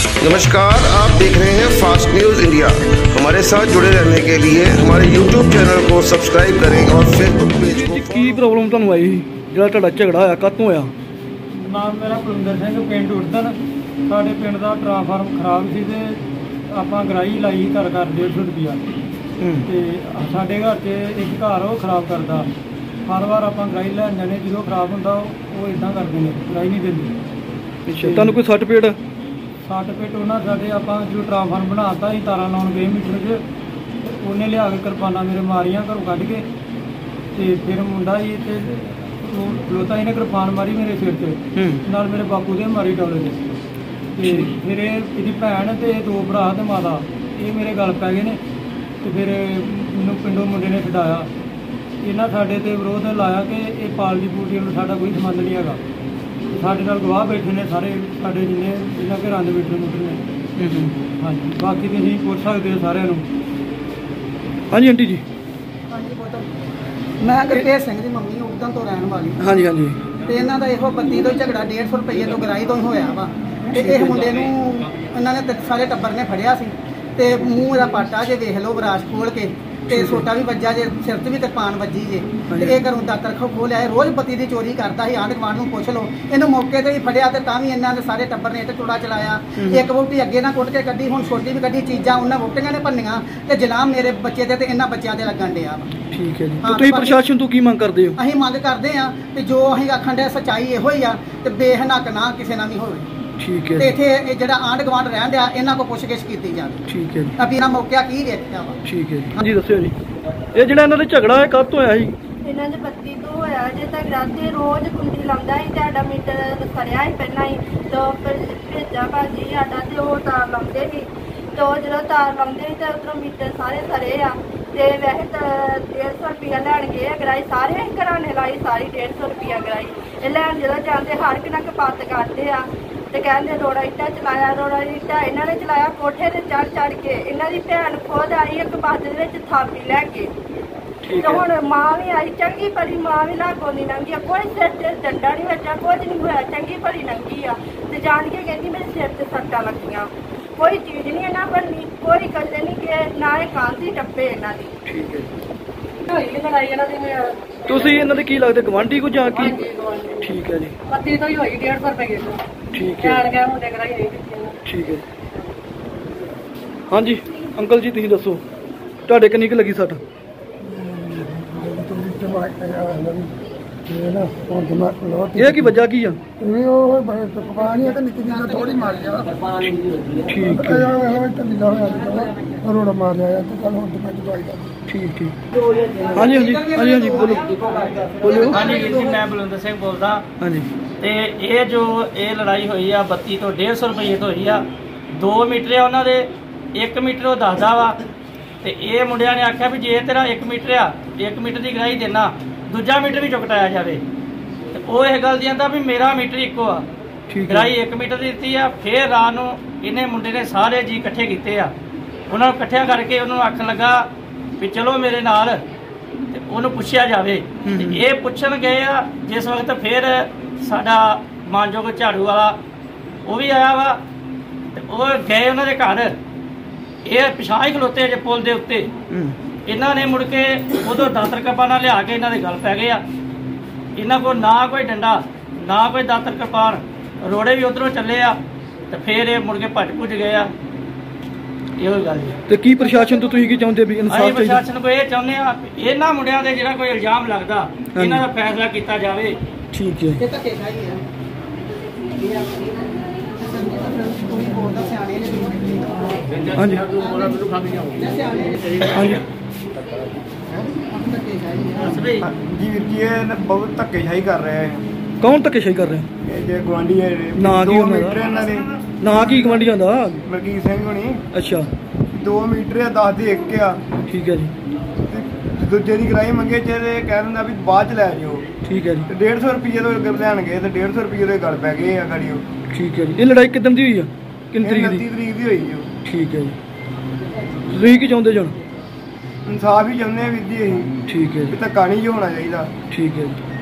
नमस्कार, आप देख रहे हैं फास्ट न्यूज़ इंडिया। हमारे साथ जुड़े रहने के लिए हमारे YouTube चैनल को सब्सक्राइब करें और फेसबुक पेज को की प्रॉब्लम ਤੁਹਾਨੂੰ ਆਈ ਜਿਹੜਾ ਤੁਹਾਡਾ ਝਗੜਾ ਹੋਇਆ ਕਾਹਤੋਂ ਹੋਇਆ? ਨਾਮ ਮੇਰਾ ਕੁਲਵਿੰਦਰ ਸਿੰਘ, ਪਿੰਡ ਉੜਦਨ। ਸਾਡੇ ਪਿੰਡ ਦਾ ਟਰਾਂਸਫਾਰਮ ਖਰਾਬ ਸੀ ਤੇ ਆਪਾਂ ਗਰਾਈ ਲਾਈ ਘਰ 150 ਰੁਪਿਆ ਤੇ ਸਾਡੇ ਘਰ 'ਚ ਇੱਕ ਘਰ ਉਹ ਖਰਾਬ ਕਰਦਾ। ਹਰ ਵਾਰ ਆਪਾਂ ਗਰਾਈ ਲੈਣ ਜਾਂਦੇ, ਜਦੋਂ ਖਰਾਬ ਹੁੰਦਾ ਉਹ ਇਦਾਂ ਕਰਦੇ ਨੇ, ਗਰਾਈ ਨਹੀਂ ਦਿੰਦੇ। ਅੱਛਾ, ਤੁਹਾਨੂੰ ਕੋਈ ਸੱਟ ਪੇਟ? ਸੱਟ ਪੇਟ ਉਹਨਾਂ ਸਾਡੇ ਆਪਾਂ ਜਦੋਂ ਟਰਾਂਸਫਾਰਮ ਬਣਾਤਾ ਸੀ ਤਾਰਾਂ ਲਾਉਣ ਗਏ ਮੀਟਰ 'ਚ, ਉਹਨੇ ਲਿਆ ਕੇ ਕਿਰਪਾਨਾਂ ਮੇਰੇ ਮਾਰੀਆਂ ਘਰੋਂ ਕੱਢ ਕੇ ਤੇ ਫਿਰ ਮੁੰਡਾ ਹੀ ਤੇ ਖਲੋਤਾ ਇਹਨੇ ਕਿਰਪਾਨ ਮਾਰੀ ਮੇਰੇ ਸਿਰ 'ਤੇ, ਨਾਲ ਮੇਰੇ ਬਾਪੂ ਦੇ ਮਾਰੀ ਡੋਲੇ ਦੇ ਤੇ ਫਿਰ ਇਹਦੀ ਭੈਣ ਤੇ ਦੋ ਭਰਾ ਤੇ ਮਾਤਾ ਇਹ ਮੇਰੇ ਗਲ ਪੈ ਗਏ ਨੇ ਤੇ ਫਿਰ ਮੈਨੂੰ ਪਿੰਡੋਂ ਮੁੰਡੇ ਨੇ ਛਡਾਇਆ। ਇਹਨਾਂ ਸਾਡੇ ਤੇ ਵਿਰੋਧ ਲਾਇਆ ਕਿ ਇਹ ਪਾਲਟੀ ਪੂਲਟੀ ਨੂੰ ਸਾਡਾ ਕੋਈ ਸੰਬੰਧ ਨਹੀਂ ਹੈਗਾ। ਸਾਡੇ ਨਾਲ ਗਵਾਹ ਬੈਠੇ ਨੇ ਸਾਰੇ, ਸਾਡੇ ਜਿੰਨਾ ਘਰਾਂ ਦੇ ਬੈਠੇ ਨੇ। ਹਾਂਜੀ, ਬਾਕੀ ਤੁਸੀਂ ਪੁੱਛ ਸਕਦੇ ਹੋ ਸਾਰਿਆਂ ਨੂੰ। ਹਾਂਜੀ ਆਂਟੀ ਜੀ। ਹਾਂਜੀ ਪੁੱਤ, ਮੈਂ ਗੁਰਤੇਜ ਸਿੰਘ ਦੀ ਮੰਮੀ ਉਦੋਂ ਤੋਂ ਰਹਿਣ ਵਾਲੀ। ਹਾਂਜੀ ਹਾਂਜੀ। ਤੇ ਇਹਨਾਂ ਦਾ ਇਹੋ ਬੱਤੀ ਤੋਂ ਝਗੜਾ 150 ਰੁਪਏ ਤੋਂ ਗਰਾਈ ਤੋਂ ਹੀ ਹੋਇਆ ਵਾ ਤੇ ਇਹ ਮੁੰਡੇ ਨੂੰ ਇਹਨਾਂ ਨੇ ਸਾਰੇ ਟੱਬਰ ਨੇ ਫੜਿਆ ਸੀ ਤੇ ਮੂੰਹ ਦਾ ਪਾਟਾ ਜੇ ਵੇਖ ਲਓ ਬਰਾਸ਼ ਖੋਲ ਕੇ ਤੇ ਸੋਟਾ ਵੀ ਵੱਜਾ ਜੇ, ਸਿਰ 'ਤੇ ਵੀ ਕਿਰਪਾਨ ਵੱਜੀ ਜੇ ਤੇ ਇਹ ਘਰੋਂ ਦਾਤਰ ਖੋਹ ਲਿਆ। ਰੋਜ਼ ਬੱਤੀ ਦੀ ਚੋਰੀ ਕਰਦਾ ਸੀ, ਆਂਢ ਗੁਆਂਢ ਨੂੰ ਪੁੱਛ ਲਓ। ਇਹਨੂੰ ਮੌਕੇ ਤੇ ਹੀ ਫੜਿਆ ਤੇ ਤਾਂ ਵੀ ਇਹਨਾਂ ਦੇ ਸਾਰੇ ਟੱਬਰ ਨੇ ਇੱਟ ਟੋੜਾ ਚਲਾਇਆ। ਇੱਕ ਵੋਟੀ ਅੱਗੇ ਨਾ ਕੁੱਟ ਕੇ ਕੱਢੀ, ਹੁਣ ਛੋਟੀ ਵੀ ਕੱਢੀ, ਚੀਜ਼ਾਂ ਉਹਨਾਂ ਵੋਟੀਆਂ ਨੇ ਭੰਨੀਆਂ ਤੇ ਜਲਾਮ ਮੇਰੇ ਬੱਚੇ ਤੇ ਇਹਨਾਂ ਬੱਚਿਆਂ ਤੇ ਲੱਗਣ ਡਿਆ ਵਾ। ਠੀਕ ਹੈ ਜੀ। ਤੁਸੀਂ ਪ੍ਰਸ਼ਾਸਨ ਤੋਂ ਕੀ ਮੰਗ ਕਰਦੇ ਹੋ? ਅਸੀਂ ਮੰਗ ਕਰਦੇ ਆ ਤੇ ਜੋ ਅਸੀਂ ਆਖਣ ਦੇ ਸੱਚਾਈ ਇਹੋ ਹੀ ਆ ਤੇ ਬੇਹਨਕ ਨਾ ਕਿਸੇ ਨਾਲ ਵੀ ਹੋਵੇ। ਠੀਕ ਹੈ ਤੇ ਇੱਥੇ ਜਿਹੜਾ ਆਂਢ ਗੁਆਂਢ ਰਹਿਣ ਡਿਆ ਇਹਨਾਂ ਕੋਲ ਪੁੱਛਗਿੱਛ ਕੀਤੀ ਜਾਵੇ। ਠੀਕ ਹੈ ਜੀ। ਅਭੀ ਨਾ ਮੌਕਿਆ ਕੀ ਵੇਖਿਆ ਵਾ। ਠੀਕ ਹੈ ਜੀ। ਹਾਂਜੀ ਦੱਸਿਓ ਜੀ, ਇਹ ਜਿਹੜਾ ਇਹਨਾਂ ਦਾ ਝਗੜਾ ਹੈ ਕਦ ਤੋਂ ਹੋਇਆ ਜੀ? ਇਹਨਾਂ ਦੇ ਬੱਤੀ ਤੋਂ ਹੋਇਆ ਜੇ ਤੱਕ ਰਾਤੇ ਰੋਜ਼ ਕੁੰਡੀ ਲਾਉਂਦਾ ਸੀ। ਸਾਡਾ ਮੀਟਰ ਖੜਿਆ ਸੀ ਪਹਿਲਾਂ ਹੀ ਤੋਂ ਭੇਜਾ ਭਾਜੀ ਸਾਡਾ ਤੇ ਉਹ ਤਾਰ ਲਾਉਂਦੇ ਸੀ ਤੇ ਜਦੋਂ ਤਾਰ ਲਾਉਂਦੇ ਸੀ ਤੇ ਉੱਧਰੋਂ ਮੀਟਰ ਸਾਰੇ ਸਰੇ ਆ ਤੇ ਵੈਸੇ ਤਾਂ 150 ਰੁਪਇਆ ਲੈਣ ਗਏ ਆ ਗਰਾਈ। ਸਾਰੇ ਅਸੀਂ ਘਰਾਂ ਨੇ ਲਾਈ ਸਾਰੀ 150 ਰੁਪਇਆ ਗਰਾਈ। ਇਹ ਲੈਣ ਜਦੋਂ ਜਾਂਦੇ ਹਰ ਇੱਕ ਨਾਲ ਕਪੱਤ ਕਰਦੇ ਆ ਤੇ ਕਹਿੰਦੇ ਰੋੜਾ ਇੱਟਾ ਚਲਾਇਆ, ਰੋੜਾ ਇੱਟਾ ਇਹਨਾਂ ਨੇ ਚਲਾਇਆ ਕੋਠੇ ਤੇ ਚੜ ਕੇ। ਇਹਨਾਂ ਦੀ ਭੈਣ ਖੁਦ ਆਈ ਇੱਕ ਬੱਸ ਦੇ ਵਿੱਚ ਥਾਪੀ ਲੈ ਕੇ ਤੇ ਹੁਣ ਮਾਂ ਵੀ ਆਈ, ਚੰਗੀ ਭਲੀ ਮਾਂ ਵੀ ਲਾਗੋਂ ਨਹੀਂ ਲੰਘੀ, ਕੋਈ ਸਿਰ ਤੇ ਡੰਡਾ ਨਹੀਂ ਵੱਜਾ, ਕੁਝ ਨਹੀਂ ਹੋਇਆ, ਚੰਗੀ ਭਲੀ ਲੰਘੀ ਆ ਤੇ ਜਾਣ ਕੇ ਕਹਿੰਦੀ ਮੇਰੇ ਸਿਰ ਤੇ ਸੱਟਾਂ ਲੱਗੀਆਂ। ਕੋਈ ਚੀਜ਼ ਨਹੀਂ ਇਹਨਾਂ ਬਣਨੀ, ਕੋਈ ਕਦੇ ਨਹੀਂ ਕਿ ਨਾ ਇਹ ਕਾਂਦੀ ਟੱਪੇ ਇਹਨਾਂ ਦੀ। ਠੀਕ ਹੈ ਜੀ। ਹੋਈ ਲੜਾਈ ਇਹਨਾਂ ਦੀ। ਤੁਸੀਂ ਇਹਨਾਂ ਦੇ ਕੀ ਲੱਗਦੇ, ਗਵਾਂਢੀ ਕੋ ਜਾਂ ਕੀ? ਠੀਕ ਹੈ ਜੀ। ਬੱਤੀ ਤੋਂ ਹੀ ਹੋਈ 150 ਰੁਪਏ ਤੋਂ। ਠੀਕ ਹੈ। ਜਾਣ ਗਿਆ ਮੁੰਡੇ ਕਰਾਈ ਨਹੀਂ ਦਿੱਤੀ। ਠੀਕ ਹੈ। ਹਾਂਜੀ ਅੰਕਲ ਜੀ ਤੁਸੀਂ ਦੱਸੋ ਤੁਹਾਡੇ ਕਿੰਨੀ ਕੁ ਲੱਗੀ ਸੱਟ? ਇਹ ਕੀ ਵਜ੍ਹਾ ਕੀ ਆ? ਠੀਕ ਠੀਕ। ਹਾਂਜੀ ਹਾਂਜੀ ਹਾਂਜੀ ਹਾਂਜੀ ਬੋਲੋ ਬੋਲੋ। ਹਾਂਜੀ ਵੀਰ ਜੀ, ਮੈਂ ਬਲਵਿੰਦਰ ਸਿੰਘ ਬੋਲਦਾ। ਹਾਂਜੀ। ਤੇ ਇਹ ਲੜਾਈ ਹੋਈ ਆ ਬੱਤੀ ਤੋਂ 150 ਰੁਪਏ ਤੋਂ ਹੋਈ ਆ। 2 ਮੀਟਰ ਆ ਉਹਨਾਂ ਦੇ, 1 ਮੀਟਰ ਉਹ ਦੱਸਦਾ ਵਾ ਤੇ ਇਹ ਮੁੰਡਿਆਂ ਨੇ ਆਖਿਆ ਵੀ ਜੇ ਤੇਰਾ 1 ਮੀਟਰ ਆ, 1 ਮੀਟਰ ਦੀ ਗਰਾਈ ਦੇਣਾ, ਦੂਜਾ ਮੀਟਰ ਵੀ ਚੁਕਟਾਇਆ ਜਾਵੇ। ਤੇ ਉਹ ਇਹ ਗੱਲ ਦੀ ਆਂਦਾ ਵੀ ਮੇਰਾ ਮੀਟਰ ਇੱਕੋ ਆ, ਗਰਾਈ 1 ਮੀਟਰ ਦੀ ਦਿੱਤੀ ਆ। ਫਿਰ ਰਾਤ ਨੂੰ ਇਹਨੇ ਮੁੰਡੇ ਨੇ ਸਾਰੇ ਜੀ ਇਕੱਠੇ ਕੀਤੇ ਆ, ਉਹਨਾਂ ਨੂੰ ਇਕੱਠਿਆਂ ਕਰਕੇ ਉਹਨੂੰ ਆਖਣ ਲੱਗਾ ਵੀ ਚਲੋ ਮੇਰੇ ਨਾਲ ਤੇ ਉਹਨੂੰ ਪੁੱਛਿਆ ਜਾਵੇ। ਤੇ ਇਹ ਪੁੱਛਣ ਗਏ ਆ ਜਿਸ ਵਕਤ ਫਿਰ ਸਾਡਾ ਮਾਨਯੋਗ ਝਾੜੂ ਵਾਲਾ ਉਹ ਵੀ ਆਇਆ ਵਾ ਤੇ ਉਹ ਗਏ ਉਹਨਾਂ ਦੇ ਘਰ। ਇਹ ਪਿਛਾਂ ਹੀ ਖਲੋਤੇ ਜੇ ਪੁਲ ਦੇ ਉੱਤੇ। ਇਹਨਾਂ ਨੇ ਮੁੜ ਕੇ ਉਦੋਂ ਦਾਤਰ ਕਿਰਪਾਨਾਂ ਲਿਆ ਕੇ ਇਹਨਾਂ ਦੇ ਗਲ ਪੈ ਗਏ ਆ। ਇਹਨਾਂ ਕੋਲ ਨਾ ਕੋਈ ਡੰਡਾ ਨਾ ਕੋਈ ਦਾਤਰ ਕਿਰਪਾਨ, ਰੋੜੇ ਵੀ ਉਧਰੋਂ ਚੱਲੇ ਆ ਤੇ ਫਿਰ ਇਹ ਮੁੜ ਕੇ ਭੱਜ ਭੁੱਜ ਗਏ ਆ। ਇਹੋ ਗੱਲ ਜੀ। ਤੇ ਕੀ ਪ੍ਰਸ਼ਾਸਨ ਤੋਂ ਤੁਸੀਂ ਕੀ ਚਾਹੁੰਦੇ ਵੀ ਇਨਸਾਫ ਚਾਹੀਦਾ? ਪ੍ਰਸ਼ਾਸਨ ਕੋਲ ਇਹ ਚਾਹੁੰਦੇ ਆ ਇਹਨਾਂ ਮੁੰਡਿਆਂ ਦੇ ਜਿਹੜਾ ਕੋਈ ਇਲਜ਼ਾਮ ਲੱਗਦਾ ਇਹਨਾਂ ਦਾ ਫੈਸਲਾ ਕੀਤਾ ਜਾਵੇ। ਠੀਕ ਹੈ। ਇਹ ਤਾਂ ਕਿਹਾ ਹੀ ਆ ਹਾਂਜੀ ਹਾਂਜੀ। ਜੀ ਵੀਰ ਜੀ, ਇਹ ਬਹੁਤ ਧੱਕੇਸ਼ਾਹੀ ਕਰ ਰਿਹਾ ਹੈ। ਕੌਣ ਧੱਕੇਸ਼ਾਹੀ ਕਰ ਰਿਹਾ? ਇਹ ਜੇ ਗਵਾਂਢੀ ਹੈ, ਨਾ ਕੀ 2 ਉਹਨਾਂ ਮੀਟਰ ਇਹਨਾਂ ਦੇ। ਦਾ ਨਾਂ ਕੀ ਗਵਾਂਢੀਆਂ ਦਾ? ਮਲਕੀਤ ਸਿੰਘ ਹੋਣੀ। ਅੱਛਾ 2 ਮੀਟਰ ਆ, 10 ਦੇ 1 ਆ। ਠੀਕ ਹੈ ਜੀ। ਤੇ ਦੂਜੇ ਦੀ ਗਰਾਈ ਮੰਗੇ ਜੇ ਕਹਿ ਦਿੰਦਾ ਵੀ ਬਾਅਦ ਚ ਲੈ ਜਿਓ। ਠੀਕ ਹੈ ਜੀ। ਤੇ 150 ਰੁਪਏ ਤੋਂ ਲੈਣ ਗਏ ਤੇ 150 ਰੁਪਏ ਦੇ ਗਲ ਪੈ ਗਏ ਆ ਗਾੜੀਓ। ਠੀਕ ਹੈ ਜੀ। ਇਹ ਲੜਾਈ ਕਿੱਦਣ ਦੀ ਹੋਈ ਆ? ਕਿੰਨੀ ਤਰੀਕ ਦੀ? 29 ਤਰੀਕ ਦੀ ਹੋਈ ਜੋ। ਠੀਕ ਹੈ ਜੀ। ਤੁਸੀਂ ਕੀ ਚਾਹੁੰਦੇ ਜਣ? ਇਨਸਾਫ ਹੀ ਚਾਹੁੰਦੇ ਆ ਵੀਰ ਜੀ ਅਸੀਂ। ਠੀਕ ਹੈ ਜੀ। ਵੀ ਧੱਕਾ ਨਹੀਂ ਹੋਣਾ ਚਾਹੀਦਾ। ਠੀਕ ਹੈ ਜੀ।